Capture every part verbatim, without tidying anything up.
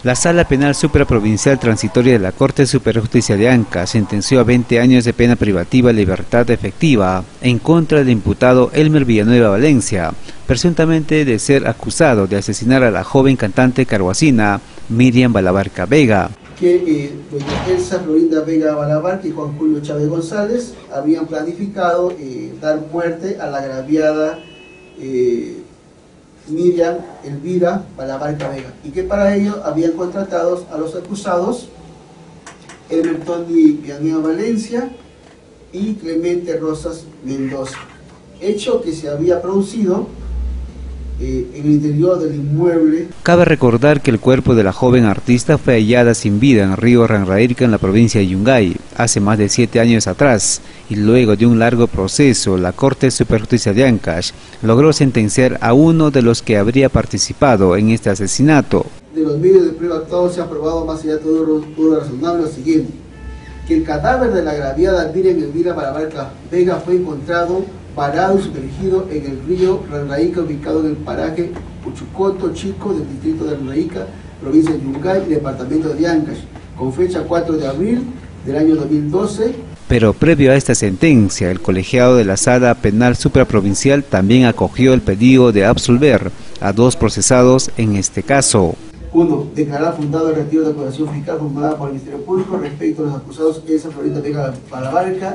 La Sala Penal Supraprovincial Transitoria de la Corte Superior de Justicia de Ancash sentenció a veinte años de pena privativa de libertad efectiva en contra del imputado Elmer Villanueva Valencia, presuntamente de ser acusado de asesinar a la joven cantante carhuacina Miriam Balabarca Vega. Que eh, doña Elsa Florinda Vega Balabarca y Juan Julio Chávez González habían planificado eh, dar muerte a la agraviada eh, Miriam Elvira Balabarca Vega, y que para ello habían contratado a los acusados Elmer Tony Villanueva Valencia y Clemente Rosas Mendoza, hecho que se había producido eh, en el interior del inmueble. Cabe recordar que el cuerpo de la joven artista fue hallada sin vida en Río Ranrairca, en la provincia de Yungay, hace más de siete años atrás, y luego de un largo proceso, la Corte Superior de Justicia de Ancash logró sentenciar a uno de los que habría participado en este asesinato. De los medios de prueba actuados se ha probado más allá de todo, todo razonable lo siguiente: que el cadáver de la agraviada Miriam Elvira Balabarca Vega fue encontrado varado y sumergido en el río Ranraíca, ubicado en el paraje Uchucoto Chico del distrito de Ranraíca, provincia de Yungay y departamento de Ancash, con fecha cuatro de abril del año dos mil doce. Pero previo a esta sentencia, el colegiado de la Sala Penal Supraprovincial también acogió el pedido de absolver a dos procesados en este caso. uno. Declarar fundado el retiro de acusación fiscal formulada por el Ministerio Público respecto a los acusados Elsa Florinda Vega Balabarca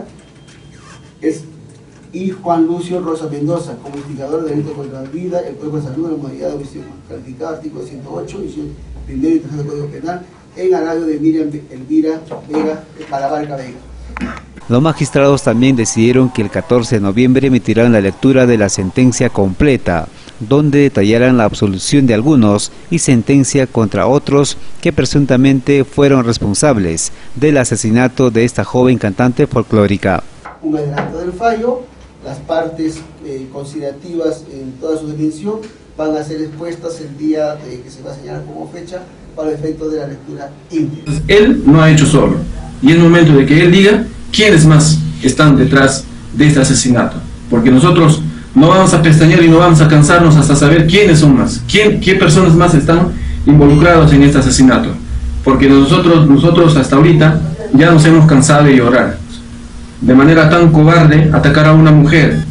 es y Juan Lucio Rosa Mendoza como instigador de delito contra la vida, el Código de Salud, la modalidad de homicidio calificado, artículo ciento ocho, y primero y tercero del Código Penal, en agravio de Miriam Elvira Vega Balabarca Vega. Los magistrados también decidieron que el catorce de noviembre emitirán la lectura de la sentencia completa, donde detallarán la absolución de algunos y sentencia contra otros que presuntamente fueron responsables del asesinato de esta joven cantante folclórica. Un adelanto del fallo: las partes eh, considerativas en toda su dimensión van a ser expuestas el día de que se va a señalar como fecha para el efecto de la lectura íntegra. Él no ha hecho solo, y es momento de que él diga quiénes más están detrás de este asesinato, porque nosotros no vamos a pestañear y no vamos a cansarnos hasta saber quiénes son más, quién, qué personas más están involucrados en este asesinato, porque nosotros, nosotros hasta ahorita ya nos hemos cansado de llorar. De manera tan cobarde atacar a una mujer